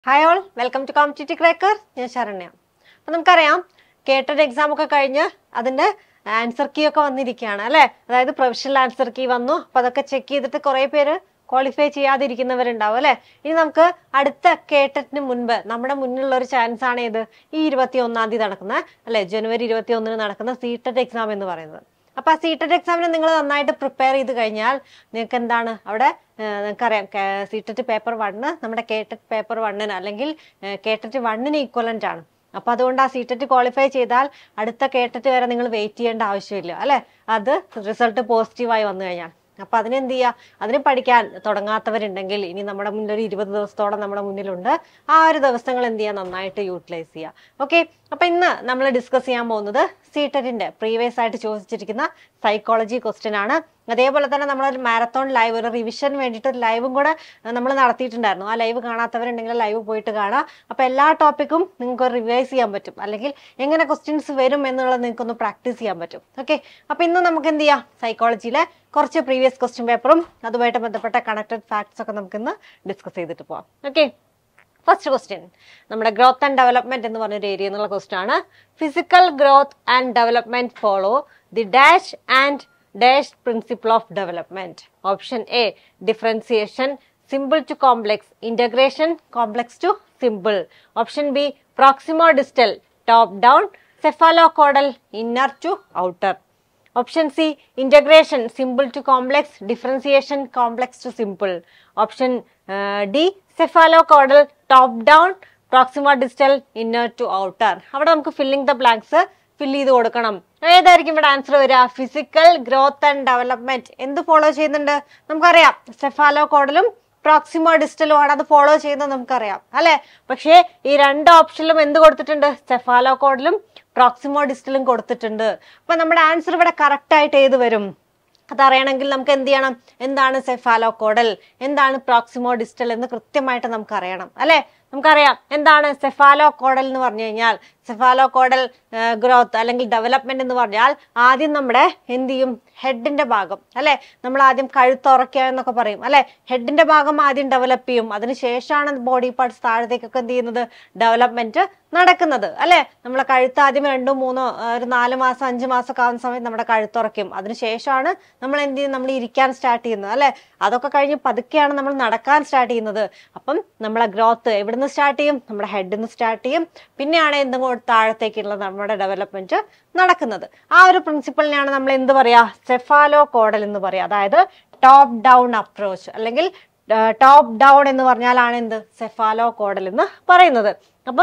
Hi all, welcome to competitive cracker. ഞാൻ ശരണ്യ. അപ്പം നമുക്കറിയാം കേട്ടഡ് എക്സാം ഒക്കെ കഴിഞ്ഞ് അതിൻ്റെ ആൻസർ കീ ഒക്കെ വന്നിരിക്കുകയാണ് അല്ലേ. അതായത് പ്രൊഫഷണൽ ആൻസർ കീ വന്നു. അപ്പം അതൊക്കെ ചെക്ക് ചെയ്തിട്ട് കുറേ പേര് ക്വാളിഫൈ ചെയ്യാതിരിക്കുന്നവരുണ്ടാവും അല്ലേ. ഇനി നമുക്ക് അടുത്ത കേട്ടറ്റിന് മുൻപ് നമ്മുടെ മുന്നിലുള്ള ഒരു ചാൻസ് ആണ് ഇത് ഈ 21-ാം തീയതി നടക്കുന്ന അല്ലെ, ജനുവരി 21-ന് നടക്കുന്ന സീറ്റഡ് എക്സാം എന്ന് പറയുന്നത്. അപ്പൊ ആ സീറ്റഡ് എക്സാമിന് നിങ്ങൾ നന്നായിട്ട് പ്രിപ്പയർ ചെയ്ത് കഴിഞ്ഞാൽ നിങ്ങൾക്ക് എന്താണ് അവിടെ നിങ്ങൾക്കറിയാം സീറ്റഡ് പേപ്പർ 1 നമ്മുടെ കേട്ടറ്റ് പേപ്പർ 1-ന് അല്ലെങ്കിൽ കേട്ടറ്റ് 1-ന് ഈക്വലന്റ് ആണ്. അപ്പൊ അതുകൊണ്ട് ആ സീറ്ററ്റ് ക്വാളിഫൈ ചെയ്താൽ അടുത്ത കേട്ടറ്റ് വരെ നിങ്ങൾ വെയിറ്റ് ചെയ്യേണ്ട ആവശ്യമില്ല അല്ലെ. അത് റിസൾട്ട് പോസിറ്റീവായി വന്നു കഴിഞ്ഞാൽ അപ്പൊ അതിനെന്ത് ചെയ്യുക, അതിന് പഠിക്കാൻ തുടങ്ങാത്തവരുണ്ടെങ്കിൽ ഇനി നമ്മുടെ മുന്നിൽ ഒരു 20 ദിവസത്തോളം നമ്മുടെ മുന്നിലുണ്ട്. ആ ഒരു ദിവസങ്ങൾ എന്ത് ചെയ്യുക, നന്നായിട്ട് യൂട്ടിലൈസ് ചെയ്യുക. ഓക്കെ, അപ്പൊ ഇന്ന് നമ്മൾ ഡിസ്കസ് ചെയ്യാൻ പോകുന്നത് സീറ്ററ്റിന്റെ പ്രീവിയസ് ആയിട്ട് ചോദിച്ചിരിക്കുന്ന സൈക്കോളജി ക്വസ്റ്റ്യൻ ആണ്. അതേപോലെ തന്നെ നമ്മളൊരു മാരത്തോൺ ലൈവ്, ഒരു റിവിഷന് വേണ്ടിയിട്ട് ഒരു ലൈവും കൂടെ നമ്മൾ നടത്തിയിട്ടുണ്ടായിരുന്നു. ആ ലൈവ് കാണാത്തവരുണ്ടെങ്കിൽ ലൈവ് പോയിട്ട് കാണാം. അപ്പൊ എല്ലാ ടോപ്പിക്കും നിങ്ങൾക്ക് റിവൈസ് ചെയ്യാൻ പറ്റും, അല്ലെങ്കിൽ എങ്ങനെ ക്വസ്റ്റ്യൻസ് വരും എന്നുള്ളത് നിങ്ങൾക്കൊന്ന് പ്രാക്ടീസ് ചെയ്യാൻ പറ്റും. ഓക്കെ, അപ്പൊ ഇന്ന് നമുക്ക് എന്ത് ചെയ്യാം, സൈക്കോളജിയിലെ കുറച്ച് പ്രീവിയസ് ക്വസ്റ്റ്യൻ പേപ്പറും അതുമായിട്ട് ബന്ധപ്പെട്ട കണക്റ്റഡ് ഫാക്ട്സ് ഒക്കെ നമുക്ക് ഇന്ന് ഡിസ്കസ് ചെയ്തിട്ട് പോവാം. ഓക്കെ, ഫസ്റ്റ് ക്വസ്റ്റ്യൻ നമ്മുടെ ഗ്രോത്ത് ആൻഡ് ഡെവലപ്മെന്റ് എന്ന് പറഞ്ഞൊരു ഏരിയ എന്നുള്ള ക്വസ്റ്റ്യൻ ആണ്. Physical growth and development follow the dash and dash principle of development. Option A differentiation, simple to complex, integration, complex to simple. Option B proximodistal, top down, cephalocaudal, inner to outer. Option C integration, simple to complex, differentiation, complex to simple. Option D cephalocaudal, top down, proximodistal, inner to outer. അവിടെ നമുക്ക് filling the blanks fill ചെയ്ത് കൊടുക്കണം. ഏതായിരിക്കും ഇവിടെ answer വരിക? Physical growth and development എന്ത് follow ചെയ്യുന്നുണ്ട് നമുക്കറിയാം. സെഫാലോകോഡലും പ്രോക്സിമോ ഡിസ്റ്റലും ആണ് അത് ഫോളോ ചെയ്യുന്നത് നമുക്കറിയാം അല്ലെ. പക്ഷേ ഈ രണ്ട് ഓപ്ഷനിലും എന്ത് കൊടുത്തിട്ടുണ്ട്? സെഫാലോകോഡലും പ്രോക്സിമോ ഡിസ്റ്റലും കൊടുത്തിട്ടുണ്ട്. അപ്പൊ നമ്മുടെ ആൻസർ ഇവിടെ കറക്റ്റ് ആയിട്ട് ഏത് വരും? അതറിയണമെങ്കിൽ നമുക്ക് എന്ത് ചെയ്യണം? എന്താണ് സെഫാലോകോഡൽ, എന്താണ് പ്രോക്സിമോ ഡിസ്റ്റൽ എന്ന് കൃത്യമായിട്ട് നമുക്ക് അറിയണം അല്ലെ. നമുക്കറിയാം എന്താണ് സെഫാലോകോഡൽ എന്ന് പറഞ്ഞു കഴിഞ്ഞാൽ, സെഫാലോകോഡൽ ഗ്രോത്ത് അല്ലെങ്കിൽ ഡെവലപ്മെന്റ് എന്ന് പറഞ്ഞാൽ ആദ്യം നമ്മുടെ എന്ത് ചെയ്യും, ഹെഡിന്റെ ഭാഗം അല്ലെ, നമ്മൾ ആദ്യം കഴുത്തുറക്കുക എന്നൊക്കെ പറയും അല്ലെ. ഹെഡിന്റെ ഭാഗം ആദ്യം ഡെവലപ്പ് ചെയ്യും, അതിനുശേഷമാണ് ബോഡി പാർട്സ് താഴത്തേക്കൊക്കെ എന്ത് ചെയ്യുന്നത്, ഡെവലപ്മെന്റ് നടക്കുന്നത് അല്ലെ. നമ്മളെ കഴുത്ത് ആദ്യം 2, 3, ഒരു 4 മാസം 5 മാസം ഒക്കെ ആവുന്ന സമയത്ത് നമ്മുടെ കഴുത്തുറയ്ക്കും. അതിനുശേഷമാണ് നമ്മൾ എന്ത് ചെയ്യും, നമ്മൾ ഇരിക്കാൻ സ്റ്റാർട്ട് ചെയ്യുന്നത് അല്ലെ. അതൊക്കെ കഴിഞ്ഞ് പതുക്കെയാണ് നമ്മൾ നടക്കാൻ സ്റ്റാർട്ട് ചെയ്യുന്നത്. അപ്പം നമ്മളെ ഗ്രോത്ത് എവിടുന്ന് സ്റ്റാർട്ട് ചെയ്യും? നമ്മുടെ ഹെഡിൽ നിന്ന് സ്റ്റാർട്ട് ചെയ്യും. പിന്നെയാണ് എന്തും താഴത്തേക്കുള്ള നമ്മുടെ ഡെവലപ്മെന്റ് നടക്കുന്നത്. ആ ഒരു പ്രിൻസിപ്പളിനെയാണ് നമ്മൾ എന്ത് പറയാ, സെഫാലോകോഡൽ എന്ന് പറയാ. അതായത് ടോപ്പ് ഡൗൺ അപ്രോച്ച് അല്ലെങ്കിൽ ടോപ്പ് ഡൗൺ എന്ന് പറഞ്ഞാലാണ് എന്ത്, സെഫാലോകോഡൽ എന്ന് പറയുന്നത്.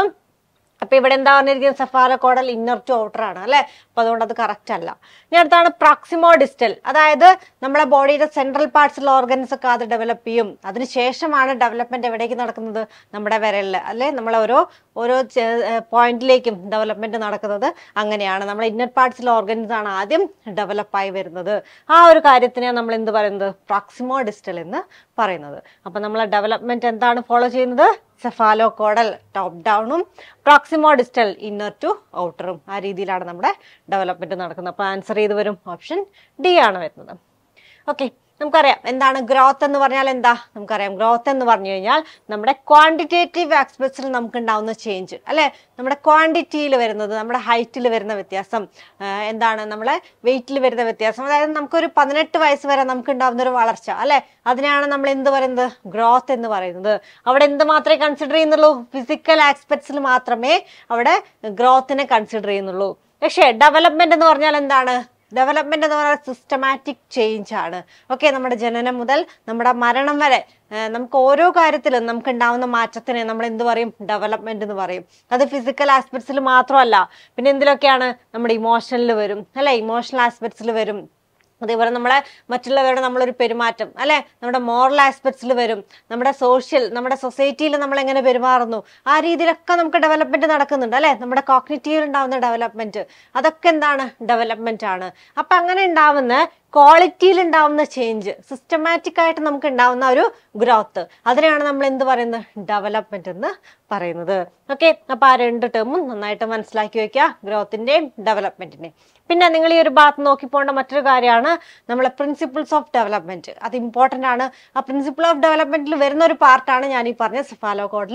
അപ്പൊ ഇവിടെ എന്താ പറഞ്ഞിരിക്കുന്നത്, സെഫാലോകോഡൽ ഇന്നർ ടു ഔട്ടർ ആണ് അല്ലെ. അപ്പൊ അതുകൊണ്ട് അത് കറക്റ്റ് അല്ല. ഇനി അടുത്താണ് പ്രോക്സിമോ ഡിസ്റ്റൽ. അതായത് നമ്മുടെ ബോഡിയുടെ സെൻട്രൽ പാർട്സിലുള്ള ഓർഗൻസ് ഒക്കെ അത് ഡെവലപ്പ് ചെയ്യും. അതിനുശേഷമാണ് ഡെവലപ്മെന്റ് എവിടേക്ക് നടക്കുന്നത്, നമ്മുടെ വിരലില് അല്ലെ. നമ്മളെ ഓരോ പോയിന്റിലേക്കും ഡെവലപ്മെന്റ് നടക്കുന്നത് അങ്ങനെയാണ്. നമ്മുടെ ഇന്നർ പാർട്സിലെ ഓർഗൻസ് ആണ് ആദ്യം ഡെവലപ്പായി വരുന്നത്. ആ ഒരു കാര്യത്തിനെ നമ്മൾ എന്ത് പറയുന്നത്, പ്രോക്സിമോ ഡിസ്റ്റൽ എന്ന് പറയുന്നത്. അപ്പൊ നമ്മളെ ഡെവലപ്മെന്റ് എന്താണ് ഫോളോ ചെയ്യുന്നത്, സെഫാലോകോഡൽ ടോപ്പ് ഡൗണും പ്രോക്സിമോ ഡിസ്റ്റൽ ഇന്നർ ടു ഔട്ടറും. ആ രീതിയിലാണ് നമ്മുടെ ഡെവലപ്മെന്റ് നടക്കുന്നത്. അപ്പൊ ആൻസർ ചെയ്ത് വരും ഓപ്ഷൻ ഡി ആണ് വരുന്നത്. ഓക്കെ, നമുക്കറിയാം എന്താണ് ഗ്രോത്ത് എന്ന് പറഞ്ഞാൽ എന്താ. നമുക്കറിയാം ഗ്രോത്ത് എന്ന് പറഞ്ഞു കഴിഞ്ഞാൽ നമ്മുടെ ക്വാണ്ടിറ്റേറ്റീവ് ആസ്പെക്ട്സിൽ നമുക്ക് ഉണ്ടാവുന്ന ചേഞ്ച് അല്ലെ. നമ്മുടെ ക്വാണ്ടിറ്റിയിൽ വരുന്നത്, നമ്മുടെ ഹൈറ്റിൽ വരുന്ന വ്യത്യാസം, എന്താണ് നമ്മളെ വെയിറ്റിൽ വരുന്ന വ്യത്യാസം. അതായത് നമുക്കൊരു 18 വയസ്സ് വരെ നമുക്ക് ഉണ്ടാവുന്ന ഒരു വളർച്ച അല്ലെ, അതിനാണ് നമ്മൾ എന്ത് പറയുന്നത്, ഗ്രോത്ത് എന്ന് പറയുന്നത്. അവിടെ എന്ത് മാത്രമേ കൺസിഡർ ചെയ്യുന്നുള്ളൂ, ഫിസിക്കൽ ആസ്പെക്ട്സിൽ മാത്രമേ അവിടെ ഗ്രോത്തിനെ കൺസിഡർ ചെയ്യുന്നുള്ളൂ. പക്ഷേ ഡെവലപ്മെന്റ് എന്ന് പറഞ്ഞാൽ എന്താണ്, ഡെവലപ്മെന്റ് എന്ന് പറഞ്ഞാൽ സിസ്റ്റമാറ്റിക് ചേഞ്ച് ആണ്. ഓക്കെ, നമ്മുടെ ജനനം മുതൽ നമ്മുടെ മരണം വരെ നമുക്ക് ഓരോ കാര്യത്തിലും നമുക്ക് ഉണ്ടാവുന്ന മാറ്റത്തിനെ നമ്മൾ എന്ത് പറയും, ഡെവലപ്മെന്റ് എന്ന് പറയും. അത് ഫിസിക്കൽ ആസ്പെക്ട്സിൽ മാത്രമല്ല, പിന്നെ എന്തിലൊക്കെയാണ്, നമ്മുടെ ഇമോഷനിൽ വരും അല്ലെ, ഇമോഷണൽ ആസ്പെക്ട്സിൽ വരും. അതേപോലെ മറ്റുള്ളവരുടെ നമ്മളൊരു പെരുമാറ്റം അല്ലെ, നമ്മുടെ മോറൽ ആസ്പെക്ട്സിൽ വരും. നമ്മുടെ സൊസൈറ്റിയിൽ നമ്മൾ എങ്ങനെ പെരുമാറുന്നു, ആ രീതിയിലൊക്കെ നമുക്ക് ഡെവലപ്മെന്റ് നടക്കുന്നുണ്ട് അല്ലെ. നമ്മുടെ കോഗ്നിറ്റീവ് ഉണ്ടാവുന്ന ഡെവലപ്മെന്റ്, അതൊക്കെ എന്താണ്, ഡെവലപ്മെന്റ് ആണ്. അപ്പൊ അങ്ങനെ ഉണ്ടാവുന്ന ക്വാളിറ്റിയിൽ ഉണ്ടാവുന്ന ചേഞ്ച്, സിസ്റ്റമാറ്റിക് ആയിട്ട് നമുക്ക് ഉണ്ടാവുന്ന ഒരു ഗ്രോത്ത്, അതിനെയാണ് നമ്മൾ എന്ത് പറയുന്നത്, ഡെവലപ്മെന്റ് എന്ന് പറയുന്നത്. ഓക്കെ, അപ്പൊ ആ രണ്ട് ടേമും നന്നായിട്ട് മനസ്സിലാക്കി വെക്കുക, ഗ്രോത്തിന്റെയും ഡെവലപ്മെന്റിന്റെയും. പിന്നെ നിങ്ങൾ ഈ ഒരു ഭാഗത്ത് നോക്കി പോകേണ്ട മറ്റൊരു കാര്യമാണ് നമ്മളെ പ്രിൻസിപ്പിൾസ് ഓഫ് ഡെവലപ്മെന്റ്. അത് ഇമ്പോർട്ടന്റ് ആണ്. ആ പ്രിൻസിപ്പിൾ ഓഫ് ഡെവലപ്മെന്റിൽ വരുന്ന ഒരു പാർട്ടാണ് ഞാൻ ഈ പറഞ്ഞ സെഫാലോകോഡലും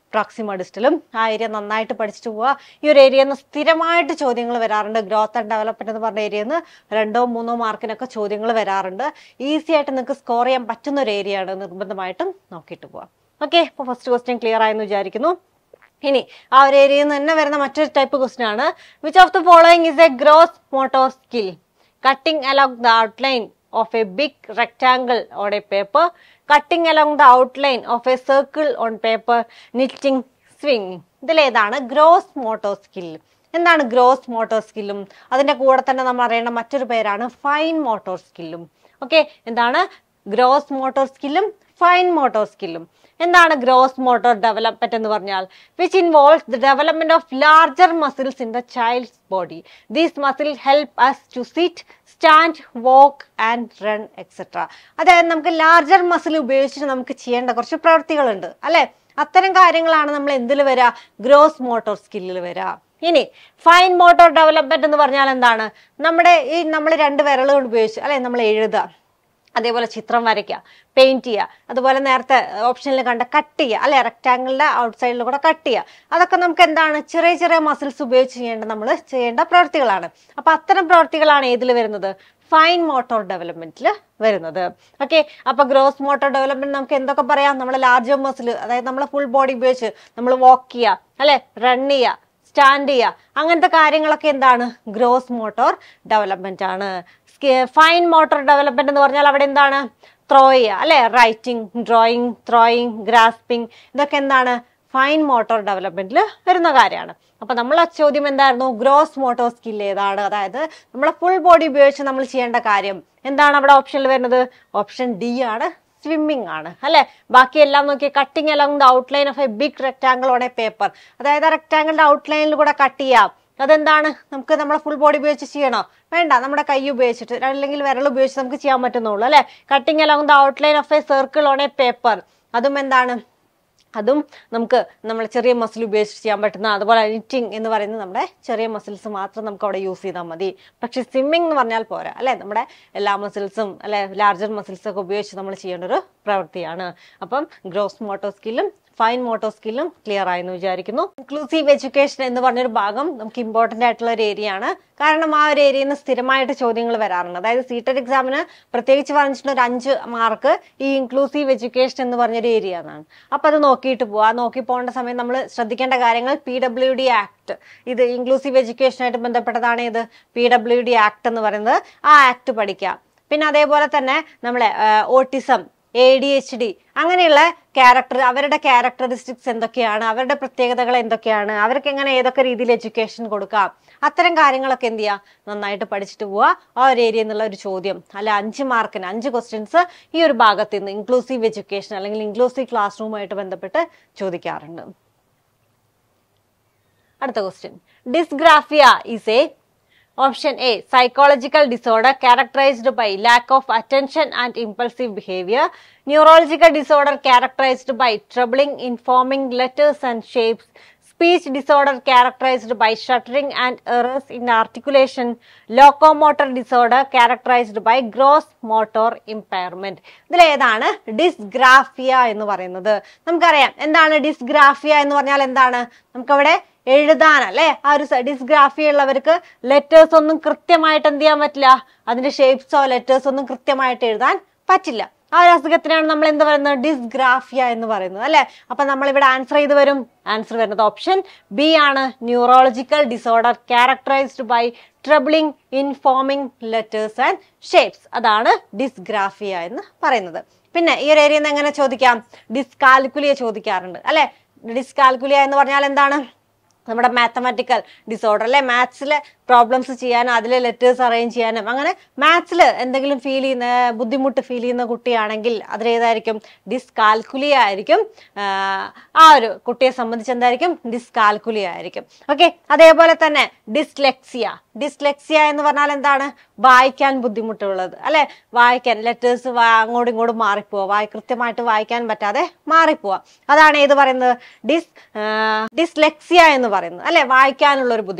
പ്രോക്സിമ ഡിസ്റ്റലും. ആ ഏരിയ നന്നായിട്ട് പഠിച്ചിട്ട് പോവുക. ഈ ഒരു ഏരിയയിൽ നിന്ന് സ്ഥിരമായിട്ട് ചോദ്യങ്ങൾ വരാറുണ്ട്. ഗ്രോത്ത് ആൻഡ് ഡെവലപ്മെന്റ് എന്ന് പറഞ്ഞ ഏരിയയിൽ നിന്ന് 2-3 മാർക്കിനൊക്കെ ചോദ്യങ്ങൾ വരാറുണ്ട്. ഈസി ആയിട്ട് നിങ്ങൾക്ക് സ്കോർ ചെയ്യാൻ പറ്റുന്ന ഒരു ഏരിയ ആണ്. നിർബന്ധമായിട്ടും നോക്കിയിട്ട് പോവാം. ഓക്കെ, അപ്പോൾ ഫസ്റ്റ് ക്വസ്റ്റ്യൻ ക്ലിയർ ആയെന്ന് വിചാരിക്കുന്നു. ഇനി ആ ഒരു ഏരിയയിൽ നിന്ന് തന്നെ വരുന്ന മറ്റൊരു ടൈപ്പ് ക്വസ്റ്റ്യൻ ആണ്. Which of the following is a gross motor skill? Cutting along the outline of a big rectangle on a paper, cutting along the outline of a circle on paper, knitting, swinging. ഇതിലേതാണ് gross motor skill? എന്താണ് gross motor സ്കില്ലും അതിന്റെ കൂടെ തന്നെ നമ്മൾ അറിയേണ്ട മറ്റൊരു പേരാണ് ഫൈൻ മോട്ടോർ സ്കില്ലും. ഓക്കെ, എന്താണ് ഗ്രോസ് മോട്ടോർ സ്കില്ലും ഫൈൻ മോട്ടോർ സ്കില്ലും? എന്താണ് ഗ്രോസ് മോട്ടോർ ഡെവലപ്മെന്റ് എന്ന് പറഞ്ഞാൽ? Which involves the development of larger muscles in the child's body. These muscle help us to sit, stand, walk and run etcetera. അതായത് നമുക്ക് larger muscle ഉപയോഗിച്ചിട്ട് നമുക്ക് ചെയ്യേണ്ട കുറച്ച് പ്രവൃത്തികളുണ്ട് അല്ലെ. അത്തരം കാര്യങ്ങളാണ് നമ്മൾ എന്തിൽ വരിക? ഗ്രോസ് മോട്ടോർ സ്കില്ലിൽ വരിക. ഇനി ഫൈൻ മോട്ടോർ ഡെവലപ്മെന്റ് എന്ന് പറഞ്ഞാൽ എന്താണ്? നമ്മൾ 2 വിരലുകൾ ഉപയോഗിച്ച് അല്ലെ നമ്മൾ എഴുതുക, അതേപോലെ ചിത്രം വരയ്ക്കുക, പെയിന്റ് ചെയ്യുക, അതുപോലെ നേരത്തെ ഓപ്ഷനിൽ കണ്ട കട്ട് ചെയ്യുക അല്ലെ, റെക്ടാങ്കിളിന്റെ ഔട്ട് സൈഡിൽ കൂടെ കട്ട് ചെയ്യുക. അതൊക്കെ നമുക്ക് എന്താണ്? ചെറിയ ചെറിയ മസിൽസ് ഉപയോഗിച്ച് നമ്മൾ ചെയ്യേണ്ട പ്രവൃത്തികളാണ്. അപ്പൊ അത്തരം പ്രവൃത്തികളാണ് ഏതിൽ വരുന്നത്? ഫൈൻ മോട്ടോർ ഡെവലപ്മെന്റിൽ വരുന്നത്. ഓക്കെ, അപ്പൊ ഗ്രോസ് മോട്ടോർ ഡെവലപ്മെന്റ് നമുക്ക് എന്തൊക്കെ പറയാം? നമ്മളെ ലാർജർ മസിൽ, അതായത് നമ്മളെ ഫുൾ ബോഡി ഉപയോഗിച്ച് നമ്മൾ വാക്ക് ചെയ്യുക അല്ലെ, റൺ ചെയ്യുക, സ്റ്റാൻഡ് ചെയ്യുക, അങ്ങനത്തെ കാര്യങ്ങളൊക്കെ എന്താണ്? ഗ്രോസ് മോട്ടോർ ഡെവലപ്മെന്റ് ആണ്. ഫൈൻ മോട്ടോർ ഡെവലപ്മെന്റ് എന്ന് പറഞ്ഞാൽ അവിടെ എന്താണ്? ത്രോ ചെയ്യുക അല്ലെ, റൈറ്റിംഗ്, ഡ്രോയിങ്, ത്രോയിങ്, ഗ്രാസ്പിംഗ്, ഇതൊക്കെ എന്താണ്? ഫൈൻ മോട്ടോർ ഡെവലപ്മെന്റിൽ വരുന്ന കാര്യമാണ്. അപ്പൊ നമ്മളെ ചോദ്യം എന്തായിരുന്നു? ഗ്രോസ് മോട്ടോർ സ്കിൽ ഏതാണ്? അതായത് നമ്മളെ ഫുൾ ബോഡി ഉപയോഗിച്ച് നമ്മൾ ചെയ്യേണ്ട കാര്യം എന്താണ് അവിടെ ഓപ്ഷനിൽ വരുന്നത്? ഓപ്ഷൻ ഡി ആണ്, സ്വിമ്മിങ് ആണ് അല്ലെ. ബാക്കിയെല്ലാം നോക്കി, cutting along the outline of a big rectangle on a paper. അതായത് റെക്ടാങ്കിളിന്റെ ഔട്ട്ലൈനിൽ കൂടെ കട്ട് ചെയ്യാം. അതെന്താണ്? നമുക്ക് നമ്മളെ ഫുൾ ബോഡി ഉപയോഗിച്ച് ചെയ്യണോ? വേണ്ട, നമ്മുടെ കൈ ഉപയോഗിച്ചിട്ട് അല്ലെങ്കിൽ വിരൽ ഉപയോഗിച്ച് നമുക്ക് ചെയ്യാൻ പറ്റുന്നുള്ളൂ അല്ലെ. Cutting along the outline of a circle on a paper, അതും എന്താണ്? അതും നമുക്ക് നമ്മൾ ചെറിയ മസിൽ ഉപയോഗിച്ച് ചെയ്യാൻ പറ്റുന്ന. അതുപോലെ നിറ്റിംഗ് എന്ന് പറയുന്നത് നമ്മുടെ ചെറിയ മസിൽസ് മാത്രം നമുക്ക് അവിടെ യൂസ് ചെയ്താൽ മതി. പക്ഷെ സ്വിമ്മിംഗ് എന്ന് പറഞ്ഞാൽ പോരാ അല്ലെ, നമ്മുടെ എല്ലാ മസിൽസും അല്ലെ, ലാർജർ മസിൽസ് ഒക്കെ ഉപയോഗിച്ച് നമ്മൾ ചെയ്യേണ്ട ഒരു പ്രവൃത്തിയാണ്. അപ്പം ഗ്രോസ് മോട്ടോർ സ്കില്ലും ഫൈൻ മോട്ടോർ സ്കില്ലും ക്ലിയർ ആയെന്ന് വിചാരിക്കുന്നു. ഇൻക്ലൂസീവ് എഡ്യൂക്കേഷൻ എന്ന് പറഞ്ഞൊരു ഭാഗം നമുക്ക് ഇമ്പോർട്ടന്റ് ആയിട്ടുള്ള ഒരു ഏരിയ ആണ്. കാരണം ആ ഒരു ഏരിയയിൽ നിന്ന് സ്ഥിരമായിട്ട് ചോദ്യങ്ങൾ വരാറുണ്ട്. അതായത് സീറ്റഡ് എക്സാമിന് പ്രത്യേകിച്ച് പറഞ്ഞിട്ടുള്ള ഒരു 5 മാർക്ക് ഈ ഇൻക്ലൂസീവ് എഡ്യൂക്കേഷൻ എന്ന് പറഞ്ഞൊരു ഏരിയ എന്നാണ്. അപ്പൊ അത് നോക്കിയിട്ട് പോവാ. നോക്കി പോകേണ്ട സമയം നമ്മൾ ശ്രദ്ധിക്കേണ്ട കാര്യങ്ങൾ PWD ആക്ട്, ഇത് ഇൻക്ലൂസീവ് എഡ്യൂക്കേഷനായിട്ട് ബന്ധപ്പെട്ടതാണ്. ഇത് PWD ആക്ട് എന്ന് പറയുന്നത്, ആ ആക്ട് പഠിക്കുക. പിന്നെ അതേപോലെ തന്നെ നമ്മളെ ഓട്ടിസം, ADHD അങ്ങനെയുള്ള അവരുടെ ക്യാരക്ടറിസ്റ്റിക്സ് എന്തൊക്കെയാണ്, അവരുടെ പ്രത്യേകതകൾ എന്തൊക്കെയാണ്, അവർക്ക് എങ്ങനെ ഏതൊക്കെ രീതിയിൽ എഡ്യൂക്കേഷൻ കൊടുക്കാം, അത്തരം കാര്യങ്ങളൊക്കെ എന്ത് ചെയ്യുക? നന്നായിട്ട് പഠിച്ചിട്ട് പോവുക. ആ ഒരു ഏരിയ എന്നുള്ള ഒരു ചോദ്യം അല്ല 5 മാർക്കിന് 5 ക്വസ്റ്റ്യൻസ് ഈ ഒരു ഭാഗത്ത് നിന്ന് ഇൻക്ലൂസീവ് എഡ്യൂക്കേഷൻ അല്ലെങ്കിൽ ഇൻക്ലൂസീവ് ക്ലാസ് റൂമായിട്ട് ബന്ധപ്പെട്ട് ചോദിക്കാറുണ്ട്. അടുത്ത question, dysgraphia is a Option A, psychological disorder characterized by lack of attention and impulsive behavior. Neurological disorder characterized by troubling in forming letters and shapes. Speech disorder characterized by stuttering and errors in articulation. Locomotor disorder characterized by gross motor impairment. ഇതിൽ ഏതാണ് dysgraphia എന്ന് പറയുന്നത്? നമുക്കറിയാം എന്താണ് dysgraphia എന്ന് പറഞ്ഞാൽ എന്താണ്? നമുക്കവിടെ എഴുതാൻ അല്ലെ, ആ ഒരു ഡിസ്ഗ്രാഫിയ ഉള്ളവർക്ക് ലെറ്റേഴ്സ് ഒന്നും കൃത്യമായിട്ട് എന്ത് ചെയ്യാൻ പറ്റില്ല, അതിന്റെ ഷേപ്സോ ലെറ്റേഴ്സ് ഒന്നും കൃത്യമായിട്ട് എഴുതാൻ പറ്റില്ല. ആ ഒരു അസുഖത്തിനാണ് നമ്മൾ എന്ത് പറയുന്നത്? ഡിസ്ഗ്രാഫിയ എന്ന് പറയുന്നത് അല്ലെ. അപ്പൊ നമ്മൾ ഇവിടെ ആൻസർ ചെയ്ത് വരും. ആൻസർ വരുന്നത് ഓപ്ഷൻ ബി ആണ്, neurological disorder characterized by troubling in forming letters and shapes. അതാണ് ഡിസ്ഗ്രാഫിയ എന്ന് പറയുന്നത്. പിന്നെ ഈ ഒരു ഏരിയയിൽ നിന്ന് എങ്ങനെ ചോദിക്കാം? ഡിസ്കാൽക്കുലിയ ചോദിക്കാറുണ്ട് അല്ലെ. ഡിസ്കാൽക്കുലിയ എന്ന് പറഞ്ഞാൽ എന്താണ്? നമ്മുടെ മാത്തമാറ്റിക്കൽ ഡിസോർഡർ അല്ലെ, മാത്സിലെ പ്രോബ്ലംസ് ചെയ്യാനും അതിലെ ലെറ്റേഴ്സ് അറേഞ്ച് ചെയ്യാനും അങ്ങനെ മാത്സിൽ എന്തെങ്കിലും ബുദ്ധിമുട്ട് ഫീൽ ചെയ്യുന്ന കുട്ടിയാണെങ്കിൽ അതിലേതായിരിക്കും? ഡിസ്കാൽക്കുലിയ ആയിരിക്കും. ആ ഒരു കുട്ടിയെ സംബന്ധിച്ച് എന്തായിരിക്കും? ഡിസ്കാൽക്കുലിയ ആയിരിക്കും. ഓക്കെ, അതേപോലെ തന്നെ ഡിസ്ലെക്സിയ എന്ന് പറഞ്ഞാൽ എന്താണ്? വായിക്കാൻ ബുദ്ധിമുട്ടുള്ളത് അല്ലെ, വായിക്കാൻ ലെറ്റേഴ്സ് അങ്ങോട്ടും ഇങ്ങോട്ടും മാറിപ്പോവാ, കൃത്യമായിട്ട് വായിക്കാൻ പറ്റാതെ മാറിപ്പോവാ. അതാണ് ഏത് പറയുന്നത്? ഡിസ്ലെക്സിയ എന്ന് പറയുന്നത് അല്ലെ, വായിക്കാനുള്ള ഒരു ബുദ്ധിമുട്ട്.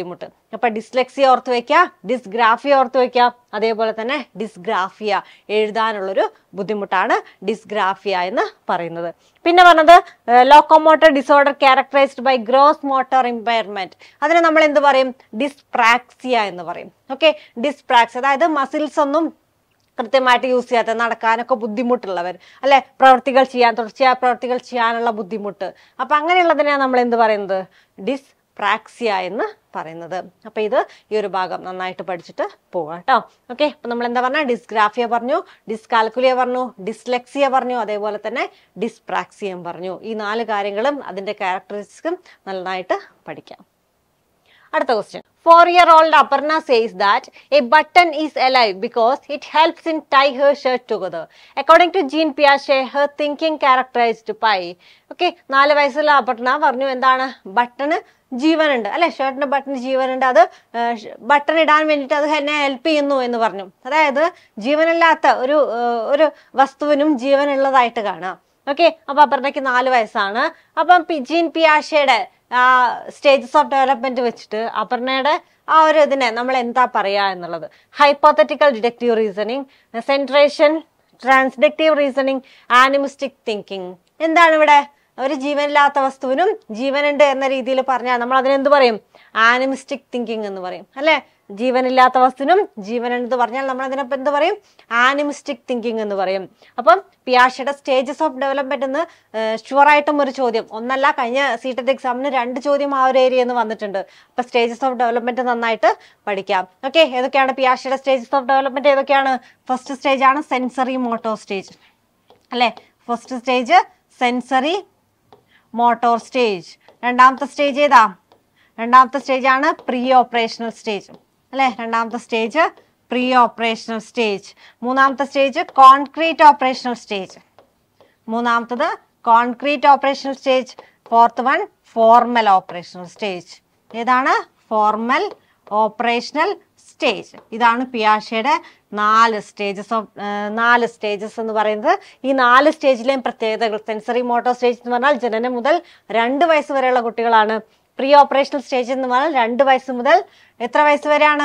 അപ്പൊ ഡിസ്ലെക്സിയ ഓർത്ത് വെക്കുക, ഡിസ്ഗ്രാഫിയ ഓർത്ത് വെക്കുക, അതേപോലെ തന്നെ ഡിസ്ഗ്രാഫിയ എഴുതാനുള്ളൊരു ബുദ്ധിമുട്ടാണ് ഡിസ്ഗ്രാഫിയ എന്ന് പറയുന്നത്. പിന്നെ പറഞ്ഞത് locomotor disorder characterized by gross motor impairment, അതിനെ നമ്മൾ എന്ത് പറയും? ഡിസ്പ്രാക്സിയ എന്ന് പറയും. ഓക്കെ, ഡിസ്പ്രാക്സിയ അതായത് മസിൽസ് ഒന്നും കൃത്യമായിട്ട് യൂസ് ചെയ്യാത്ത, നടക്കാനൊക്കെ ബുദ്ധിമുട്ടുള്ളവർ അല്ലെ, പ്രവർത്തികൾ ചെയ്യാൻ, തുടർച്ചയായ പ്രവർത്തികൾ ചെയ്യാനുള്ള ബുദ്ധിമുട്ട്. അപ്പൊ അങ്ങനെയുള്ളതിനെയാണ് നമ്മൾ എന്ത് പറയുന്നത്? ഡിസ്പ്രാക്സിയ എന്ന് പറയുന്നത്. അപ്പൊ ഇത് ഈ ഒരു ഭാഗം നന്നായിട്ട് പഠിച്ചിട്ട് പോവാം കേട്ടോ. ഓക്കെ, അപ്പൊ നമ്മൾ എന്താ പറഞ്ഞ? ഡിസ്ഗ്രാഫിയ പറഞ്ഞു, ഡിസ്കാൽക്കുലിയ പറഞ്ഞു, ഡിസ്ലെക്സിയ പറഞ്ഞു, അതേപോലെ തന്നെ ഡിസ്പ്രാക്സിയം പറഞ്ഞു. ഈ 4 കാര്യങ്ങളും അതിന്റെ ക്യാരക്ടറിസ്റ്റിക്സും നന്നായിട്ട് പഠിക്കാം. അടുത്ത question. 4-year-old Aparna says that a button is alive because it helps in tie her shirt together. According to Jean Piaget, her thinking characterized by. Okay, 4 വയസ്സുള്ള അപർണ പറഞ്ഞു എന്താണ്? ബട്ടണ് ജീവനുണ്ട് അല്ലെ, ഷർട്ടിന്റെ ബട്ടൺ ജീവനുണ്ട്, അത് ബട്ടൺ ഇടാൻ വേണ്ടിയിട്ട് അത് എന്നെ ഹെൽപ്പ് ചെയ്യുന്നു എന്ന് പറഞ്ഞു. അതായത് ജീവനില്ലാത്ത ഒരു വസ്തുവിനും ജീവനുള്ളതായിട്ട് കാണാം. ഓക്കെ, അപ്പൊ അപർണയ്ക്ക് 4 വയസ്സാണ്. അപ്പം ജീൻ പിയാഷയുടെ സ്റ്റേജസ് ഓഫ് ഡെവലപ്മെന്റ് വെച്ചിട്ട് അപർണയുടെ ആ ഒരു ഇതിനെ നമ്മൾ എന്താ പറയാ എന്നുള്ളത്. Hypothetical deductive reasoning, centration, transductive reasoning, animistic thinking. എന്താണ് ഇവിടെ? ഒരു ജീവനില്ലാത്ത വസ്തുവിനും ജീവനുണ്ട് എന്ന രീതിയിൽ പറഞ്ഞാൽ നമ്മൾ അതിനെന്ത് പറയും? ആനിമിസ്റ്റിക് തിങ്കിങ് എന്ന് പറയും അല്ലെ. ജീവനില്ലാത്ത വസ്തുവിനും ജീവനുണ്ട് പറഞ്ഞാൽ നമ്മൾ അതിനൊപ്പം എന്ത് പറയും? ആനിമിസ്റ്റിക് തിങ്കിങ് എന്ന് പറയും. അപ്പം പിയാഷയുടെ സ്റ്റേജസ് ഓഫ് ഡെവലപ്മെന്റ് എന്ന് ഷുവറായിട്ടും ഒരു ചോദ്യം, ഒന്നല്ല, കഴിഞ്ഞ സീറ്റഡ് എക്സാമിന് 2 ചോദ്യം ആ ഒരു ഏരിയ എന്ന് വന്നിട്ടുണ്ട്. അപ്പൊ സ്റ്റേജസ് ഓഫ് ഡെവലപ്മെന്റ് നന്നായിട്ട് പഠിക്കാം. ഓക്കെ, ഏതൊക്കെയാണ് പിയാഷയുടെ സ്റ്റേജസ് ഓഫ് ഡെവലപ്മെന്റ്? ഏതൊക്കെയാണ്? ഫസ്റ്റ് സ്റ്റേജ് ആണ് സെൻസറി മോട്ടോർ സ്റ്റേജ് അല്ലെ. First stage sensory motor stage. രണ്ടാമത്തെ സ്റ്റേജ് ഏതാ? രണ്ടാമത്തെ സ്റ്റേജ് ആണ് പ്രീ ഓപ്പറേഷണൽ സ്റ്റേജ് അല്ലെ. രണ്ടാമത്തെ സ്റ്റേജ് പ്രീ ഓപ്പറേഷണൽ സ്റ്റേജ്. മൂന്നാമത്തെ സ്റ്റേജ് കോൺക്രീറ്റ് ഓപ്പറേഷണൽ സ്റ്റേജ്. മൂന്നാമത്തത് concrete operational stage. Fourth one formal operational stage. ഏതാണ്? Formal operational stage. ഇതാണ് പിയാഷയുടെ 4 സ്റ്റേജസ് എന്ന് പറയുന്നത്. ഈ 4 സ്റ്റേജിലെയും പ്രത്യേകതകൾ. സെൻസറി മോട്ടോർ സ്റ്റേജ് എന്ന് പറഞ്ഞാൽ ജനനം മുതൽ 2 വയസ്സ് വരെയുള്ള കുട്ടികളാണ്. പ്രീ ഓപ്പറേഷണൽ സ്റ്റേജ് എന്ന് പറഞ്ഞാൽ 2 വയസ്സ് മുതൽ എത്ര വയസ്സ് വരെയാണ്?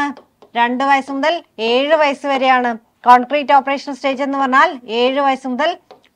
2 വയസ്സ് മുതൽ 7 വയസ്സ് വരെയാണ്. കോൺക്രീറ്റ് ഓപ്പറേഷണൽ സ്റ്റേജ് എന്ന് പറഞ്ഞാൽ 7 വയസ്സ് മുതൽ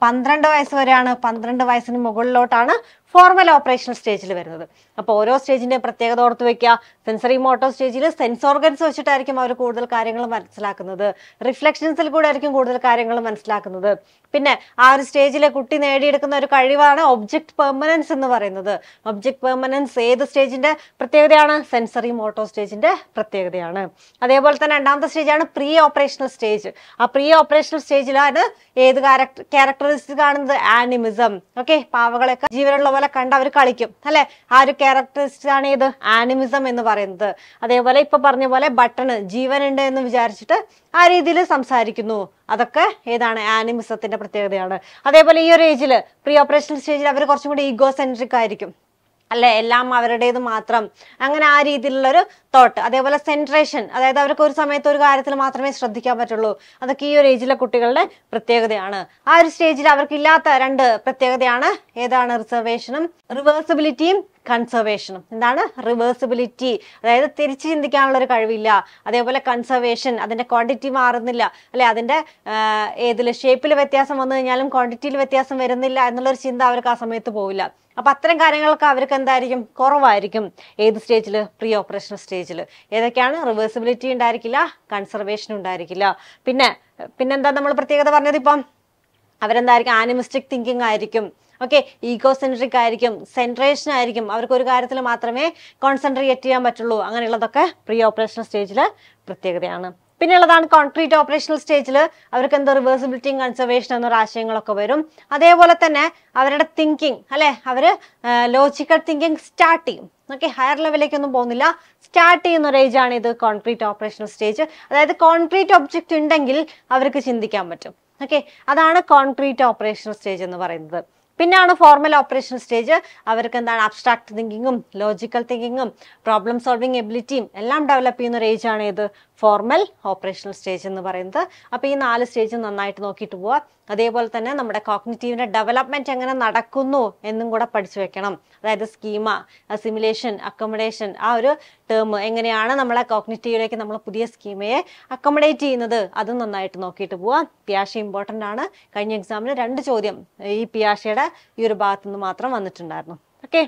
12 വയസ്സ് വരെയാണ്. 12 വയസ്സിന് മുകളിലോട്ടാണ് ഫോർമൽ ഓപ്പറേഷണൽ സ്റ്റേജിൽ വരുന്നത്. അപ്പോൾ ഓരോ സ്റ്റേജിന്റെ പ്രത്യേകത ഓർത്ത് വെക്കുക. സെൻസറി മോട്ടോർ സ്റ്റേജിൽ സെൻസ് ഓർഗൻസ് വെച്ചിട്ടായിരിക്കും അവർ കൂടുതൽ കാര്യങ്ങൾ മനസ്സിലാക്കുന്നത്. റിഫ്ലക്ഷൻസിൽ കൂടെ ആയിരിക്കും കൂടുതൽ കാര്യങ്ങൾ മനസ്സിലാക്കുന്നത്. പിന്നെ ആ ഒരു സ്റ്റേജിലെ കുട്ടി നേടിയെടുക്കുന്ന ഒരു കഴിവാണ് ഒബ്ജക്ട് പെർമനൻസ് എന്ന് പറയുന്നത്. ഒബ്ജക്ട് പെർമനൻസ് ഏത് സ്റ്റേജിന്റെ പ്രത്യേകതയാണ്? സെൻസറി മോട്ടോർ സ്റ്റേജിന്റെ പ്രത്യേകതയാണ്. അതേപോലെ തന്നെ രണ്ടാമത്തെ സ്റ്റേജാണ് പ്രീ ഓപ്പറേഷണൽ സ്റ്റേജ്. ആ പ്രീ ഓപ്പറേഷണൽ സ്റ്റേജിലാണ് ഏത് ക്യാരക്ടറിസ്റ്റിക് കാണുന്നത്? ആനിമിസം. ഓക്കെ, പാവകളൊക്കെ ജീവനുള്ള പോലെ കണ്ട് അവർ കളിക്കും അല്ലെ. ആ ഒരു ക്യാരക്ടറിസ്റ്റിക് ആണ് ഇത് ആനിമിസം എന്ന് പറയുന്നത്. അതേപോലെ ഇപ്പൊ പറഞ്ഞ പോലെ ബട്ടണ് ജീവനുണ്ട് എന്ന് വിചാരിച്ചിട്ട് ആ രീതിയിൽ സംസാരിക്കുന്നു. അതൊക്കെ ഏതാണ്? ആനിമിസത്തിന്റെ പ്രത്യേകതയാണ്. അതേപോലെ ഈ ഒരു ഏജില് പ്രീ ഓപ്പറേഷണൽ സ്റ്റേജിൽ അവർ കുറച്ചും കൂടി ഈഗോസെൻട്രിക് ആയിരിക്കും അല്ലെ, എല്ലാം അവരുടേത് മാത്രം, അങ്ങനെ ആ രീതിയിലുള്ള ഒരു തോട്ട്. അതേപോലെ സെൻട്രേഷൻ, അതായത് അവർക്ക് ഒരു സമയത്ത് ഒരു കാര്യത്തിൽ മാത്രമേ ശ്രദ്ധിക്കാൻ പറ്റുള്ളൂ. അതൊക്കെ ഈ ഒരു ഏജിലെ കുട്ടികളുടെ പ്രത്യേകതയാണ്. ആ ഒരു സ്റ്റേജിൽ അവർക്കില്ലാത്ത 2 പ്രത്യേകതയാണ്. ഏതാണ്? റിസർവേഷനും റിവേഴ്സിബിലിറ്റിയും കൺസർവേഷനും. എന്താണ്? റിവേഴ്സിബിലിറ്റി, അതായത് തിരിച്ചു ചിന്തിക്കാനുള്ള ഒരു കഴിവില്ല. അതേപോലെ കൺസർവേഷൻ, അതിന്റെ ക്വാണ്ടിറ്റി മാറുന്നില്ല അല്ലെ, അതിന്റെ ഏതില് ഷേപ്പിൽ വ്യത്യാസം വന്നു കഴിഞ്ഞാലും ക്വാണ്ടിറ്റിയിൽ വ്യത്യാസം വരുന്നില്ല എന്നുള്ളൊരു ചിന്ത അവർക്ക് ആ സമയത്ത് പോവില്ല. അപ്പൊ അത്തരം കാര്യങ്ങളൊക്കെ അവർക്ക് എന്തായിരിക്കും? കുറവായിരിക്കും. ഏത് സ്റ്റേജില്? പ്രീ ഓപ്പറേഷണൽ സ്റ്റേജിൽ. ഏതൊക്കെയാണ്? റിവേഴ്സിബിലിറ്റി ഉണ്ടായിരിക്കില്ല, കൺസർവേഷൻ ഉണ്ടായിരിക്കില്ല. പിന്നെന്താ നമ്മൾ പ്രത്യേകത പറഞ്ഞത്? ഇപ്പം അവരെന്തായിരിക്കും? ആനിമിസ്റ്റിക് തിങ്കിങ് ആയിരിക്കും. ഓക്കെ, ഈഗോസെൻട്രിക് ആയിരിക്കും, സെൻട്രേഷൻ ആയിരിക്കും. അവർക്ക് ഒരു കാര്യത്തിൽ മാത്രമേ കോൺസെൻട്രേറ്റ് ചെയ്യാൻ പറ്റുള്ളൂ. അങ്ങനെയുള്ളതൊക്കെ പ്രീ ഓപ്പറേഷണൽ സ്റ്റേജിലെ പ്രത്യേകതയാണ്. പിന്നെയുള്ളതാണ് കോൺക്രീറ്റ് ഓപ്പറേഷണൽ സ്റ്റേജിൽ അവർക്ക് എന്താ? റിവേഴ്സിബിലിറ്റിയും കൺസർവേഷൻ എന്നൊരു ആശയങ്ങളൊക്കെ വരും. അതേപോലെ തന്നെ അവരുടെ തിങ്കിങ് അല്ലെ, അവര് ലോജിക്കൽ തിങ്കിങ് സ്റ്റാർട്ട് ചെയ്യും. ഓക്കെ, ഹയർ ലെവലിലേക്കൊന്നും പോകുന്നില്ല, സ്റ്റാർട്ട് ചെയ്യുന്ന ഒരു ഏജ് ആണ് ഇത് കോൺക്രീറ്റ് ഓപ്പറേഷണൽ സ്റ്റേജ്. അതായത് കോൺക്രീറ്റ് ഒബ്ജക്റ്റ് ഉണ്ടെങ്കിൽ അവർക്ക് ചിന്തിക്കാൻ പറ്റും. ഓക്കെ, അതാണ് കോൺക്രീറ്റ് ഓപ്പറേഷണൽ സ്റ്റേജ് എന്ന് പറയുന്നത്. പിന്നെയാണ് ഫോർമൽ ഓപ്പറേഷണൽ സ്റ്റേജ്. അവർക്ക് എന്താണ്? അബ്സ്ട്രാക്ട് തിങ്കിങ്ങും ലോജിക്കൽ തിങ്കിങ്ങും പ്രോബ്ലം സോൾവിങ് എബിലിറ്റിയും എല്ലാം ഡെവലപ്പ് ചെയ്യുന്ന ഒരു ഏജ് ആണ് ഇത് ഫോർമൽ ഓപ്പറേഷണൽ സ്റ്റേജ് എന്ന് പറയുന്നത്. അപ്പൊ ഈ 4 സ്റ്റേജ് നന്നായിട്ട് നോക്കിയിട്ട് പോവാ. അതേപോലെ തന്നെ നമ്മുടെ കോഗ്നിറ്റീവിന്റെ ഡെവലപ്മെന്റ് എങ്ങനെ നടക്കുന്നു എന്നും കൂടെ പഠിച്ചു വെക്കണം. അതായത് സ്കീമ, അസിമുലേഷൻ, അക്കോമഡേഷൻ, ആ ഒരു ടേം എങ്ങനെയാണ് നമ്മളെ കോഗ്നിറ്റീവിലേക്ക് നമ്മൾ പുതിയ സ്കീമയെ അക്കോമഡേറ്റ് ചെയ്യുന്നത് അതും നന്നായിട്ട് നോക്കിയിട്ട് പോവാം. പിയാഷെ ഇമ്പോർട്ടൻ്റ് ആണ്. കഴിഞ്ഞ എക്സാമിന് 2 ചോദ്യം ഈ പിയാഷയുടെ ഈ ഒരു ഭാഗത്തു നിന്ന് മാത്രം വന്നിട്ടുണ്ടായിരുന്നു. ഓക്കെ,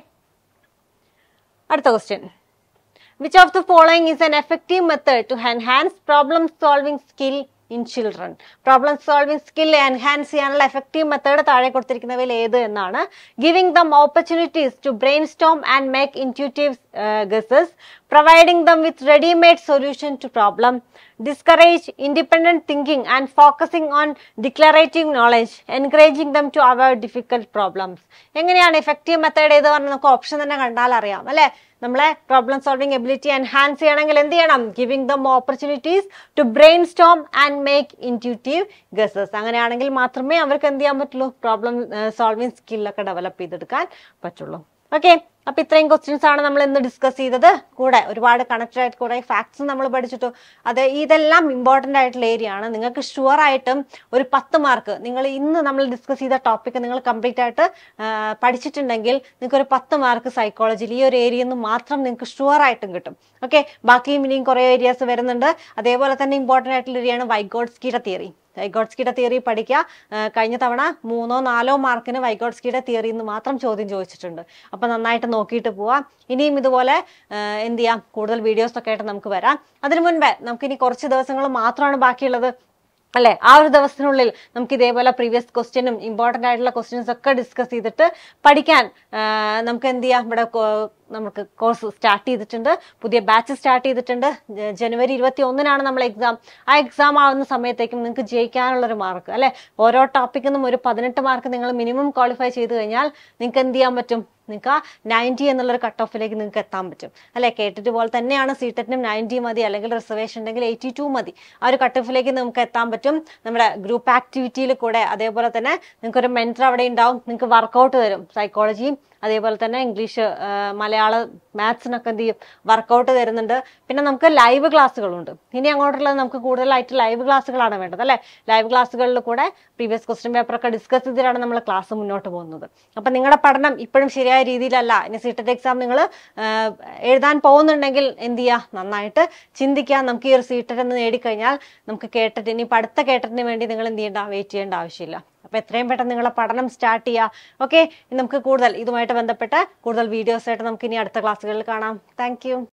അടുത്ത question. Which of the following is an effective method to enhance problem solving skill in children? Problem solving skill enhance ചെയ്യാനുള്ള effective method താഴെ കൊടുത്തിരിക്കുന്നവയിൽ ഏത് എന്നാണ്. Giving them opportunities to brainstorm and make intuitive guesses, providing them with ready-made solution to problem, discourage independent thinking and focusing on declarative knowledge, encouraging them to avoid difficult problems. എങ്ങനെയാണ് effective method ഏത് പറഞ്ഞാൽ നമുക്ക് option തന്നെ കണ്ടാൽ അറിയാം അല്ലെ. നമ്മളെ problem solving ability enhance ചെയ്യണമെങ്കിൽ എന്ത് ചെയ്യണം? Giving them opportunities to brainstorm and make intuitive guesses. അങ്ങനെയാണെങ്കിൽ മാത്രമേ അവർക്ക് എന്ത് ചെയ്യാൻ പറ്റുള്ളൂ? പ്രോബ്ലം സോൾവിംഗ് സ്കില്ലൊക്കെ ഡെവലപ്പ് ചെയ്തെടുക്കാൻ പറ്റുള്ളൂ. ഓക്കെ, അപ്പൊ ഇത്രയും ക്വസ്റ്റ്യൻസ് ആണ് നമ്മൾ ഇന്ന് ഡിസ്കസ് ചെയ്തത്. കൂടെ ഒരുപാട് കണക്റ്റഡ് ആയിട്ട് കുറെ ഫാക്ട്സ് നമ്മൾ പഠിച്ചിട്ടു. അത് ഇതെല്ലാം ഇമ്പോർട്ടൻ്റ് ആയിട്ടുള്ള ഏരിയ ആണ്. നിങ്ങൾക്ക് ഷുവർ ആയിട്ടും ഒരു 10 മാർക്ക് നിങ്ങൾ ഇന്ന് നമ്മൾ ഡിസ്കസ് ചെയ്ത ടോപ്പിക്ക് നിങ്ങൾ കംപ്ലീറ്റ് ആയിട്ട് പഠിച്ചിട്ടുണ്ടെങ്കിൽ നിങ്ങൾക്ക് ഒരു 10 മാർക്ക് സൈക്കോളജിയിൽ ഈ ഒരു ഏരിയയിൽ നിന്ന് മാത്രം നിങ്ങൾക്ക് ഷുവർ ആയിട്ടും കിട്ടും. ഓക്കെ, ബാക്കിയും ഇനിയും കുറേ ഏരിയാസ് വരുന്നുണ്ട്. അതേപോലെ തന്നെ ഇമ്പോർട്ടൻ്റ് ആയിട്ടുള്ള ഏരിയയാണ് വൈഗോട്സ്കിയുടെ തിയറി. വൈഗോട്സ്കിയുടെ തിയറി പഠിക്കുക. കഴിഞ്ഞ തവണ 3-4 മാർക്കിന് വൈഗോട്സ്കിയുടെ തിയറിയിൽ നിന്ന് മാത്രം ചോദ്യം ചോദിച്ചിട്ടുണ്ട്. അപ്പൊ നന്നായിട്ട് നോക്കിയിട്ട് പോവാം. ഇനിയും ഇതുപോലെ എന്ത് ചെയ്യാം, കൂടുതൽ വീഡിയോസ് ഒക്കെ ആയിട്ട് നമുക്ക് വരാം. അതിനു മുൻപേ നമുക്കിനി കുറച്ച് ദിവസങ്ങൾ മാത്രമാണ് ബാക്കിയുള്ളത് അല്ലെ. ആ ഒരു ദിവസത്തിനുള്ളിൽ നമുക്ക് ഇതേപോലെ പ്രീവിയസ് ക്വസ്റ്റ്യനും ഇമ്പോർട്ടൻ്റ് ആയിട്ടുള്ള ക്വസ്റ്റ്യൻസ് ഒക്കെ ഡിസ്കസ് ചെയ്തിട്ട് പഠിക്കാൻ നമുക്ക് എന്ത് ചെയ്യാം. ഇവിടെ നമുക്ക് കോഴ്സ് സ്റ്റാർട്ട് ചെയ്തിട്ടുണ്ട്. പുതിയ ബാച്ച് സ്റ്റാർട്ട് ചെയ്തിട്ടുണ്ട്. ജനുവരി 21-നാണ് നമ്മൾ എക്സാം. ആ എക്സാം ആവുന്ന സമയത്തേക്കും നിങ്ങൾക്ക് ജയിക്കാനുള്ളൊരു മാർക്ക് അല്ലെ. ഓരോ ടോപ്പിക്കിൽ നിന്നും ഒരു 18 മാർക്ക് നിങ്ങൾ മിനിമം ക്വാളിഫൈ ചെയ്ത് കഴിഞ്ഞാൽ നിങ്ങൾക്ക് എന്ത് ചെയ്യാൻ പറ്റും? നിങ്ങൾക്ക് 90 എന്നുള്ളൊരു കട്ട് ഓഫിലേക്ക് നിങ്ങൾക്ക് എത്താൻ പറ്റും അല്ലെ. കേട്ടിട്ട് പോലെ തന്നെയാണ് സീറ്ററ്റിനും 90 മതി, അല്ലെങ്കിൽ റിസർവേഷൻ ഉണ്ടെങ്കിൽ 82 മതി. ആ ഒരു കട്ട് ഓഫിലേക്ക് നമുക്ക് എത്താൻ പറ്റും നമ്മുടെ ഗ്രൂപ്പ് ആക്ടിവിറ്റിയിൽ കൂടെ. അതേപോലെ തന്നെ നിങ്ങൾക്ക് ഒരു മെന്റർ അവിടെ ഉണ്ടാവും. നിങ്ങൾക്ക് വർക്കൗട്ട് തരും. സൈക്കോളജിയും അതേപോലെ തന്നെ ഇംഗ്ലീഷ്, മലയാളം, മാത്സിനൊക്കെ എന്ത് ചെയ്യും? വർക്കൗട്ട് തരുന്നുണ്ട്. പിന്നെ നമുക്ക് ലൈവ് ക്ലാസ്സുകളുണ്ട്. ഇനി അങ്ങോട്ടുള്ളത് നമുക്ക് കൂടുതലായിട്ട് ലൈവ് ക്ലാസ്സുകളാണ് വേണ്ടത് അല്ലെ. ലൈവ് ക്ലാസ്സുകളിൽ കൂടെ പ്രീവിയസ് ക്വസ്റ്റ്യൻ പേപ്പറൊക്കെ ഡിസ്കസ് ചെയ്തിട്ടാണ് നമ്മൾ ക്ലാസ് മുന്നോട്ട് പോകുന്നത്. അപ്പൊ നിങ്ങളുടെ പഠനം ഇപ്പോഴും ശരിയായ രീതിയിലല്ല. ഇനി സീറ്ററ്റ് എക്സാം നിങ്ങൾ എഴുതാൻ പോകുന്നുണ്ടെങ്കിൽ എന്ത് ചെയ്യുക? നന്നായിട്ട് ചിന്തിക്കുക. നമുക്ക് ഈ ഒരു സീറ്ററ്റ് എന്ന് നേടിക്കഴിഞ്ഞാൽ നമുക്ക് കേട്ടിട്ട് ഇനി അടുത്ത കേട്ടിട്ടിന് വേണ്ടി നിങ്ങൾ എന്ത് ചെയ്യേണ്ട? വെയിറ്റ് ചെയ്യേണ്ട ആവശ്യമില്ല. അപ്പൊ എത്രയും പെട്ടെന്ന് നിങ്ങളുടെ പഠനം സ്റ്റാർട്ട് ചെയ്യുക. ഓക്കെ, നമുക്ക് കൂടുതൽ ഇതുമായിട്ട് ബന്ധപ്പെട്ട കൂടുതൽ വീഡിയോസ് ആയിട്ട് നമുക്ക് ഇനി അടുത്ത ക്ലാസ്സുകളിൽ കാണാം. Thank U.